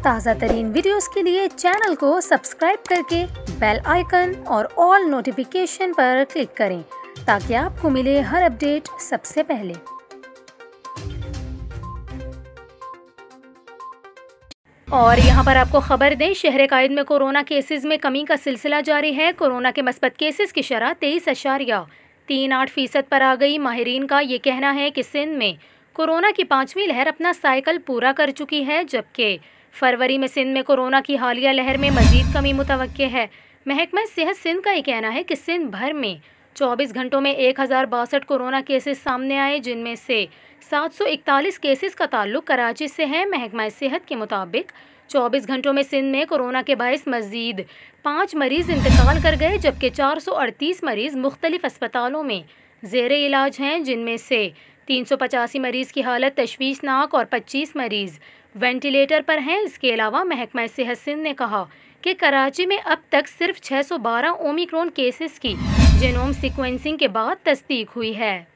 ताज़ा तरीन वीडियोस के लिए चैनल को सब्सक्राइब करके बेल आइकन और ऑल नोटिफिकेशन पर क्लिक करें ताकि आपको मिले हर अपडेट सबसे पहले। और यहाँ पर आपको खबर दें, शहर कायद में कोरोना केसेस में कमी का सिलसिला जारी है। कोरोना के मस्बत केसेस की शरह 23.38% पर आ गई। माहिरीन का ये कहना है कि सिंध में कोरोना की 5वीं लहर अपना साइकिल पूरा कर चुकी है, जबकि फरवरी में सिंध में कोरोना की हालिया लहर में मजीद कमी मुतवक्के है। महकमा सेहत सिंध का ये कहना है कि सिंध भर में 24 घंटों में 1062 कोरोना केसेस सामने आए, जिनमें से 741 केसेस का ताल्लुक कराची से है। महकमा सेहत के मुताबिक 24 घंटों में सिंध में कोरोना के बायस मजीद 5 मरीज़ इंतकाल कर गए, जबकि 438 मरीज़ मुख्तलिफ अस्पतालों में ज़ेरे इलाज हैं, जिनमें से 385 मरीज़ की हालत तशवीशनाक और 25 मरीज़ वेंटिलेटर पर हैं। इसके अलावा महकमा सेहत सिंध ने कहा कि कराची में अब तक सिर्फ 612 ओमिक्रॉन केसेस की जीनोम सीक्वेंसिंग के बाद तस्दीक हुई है।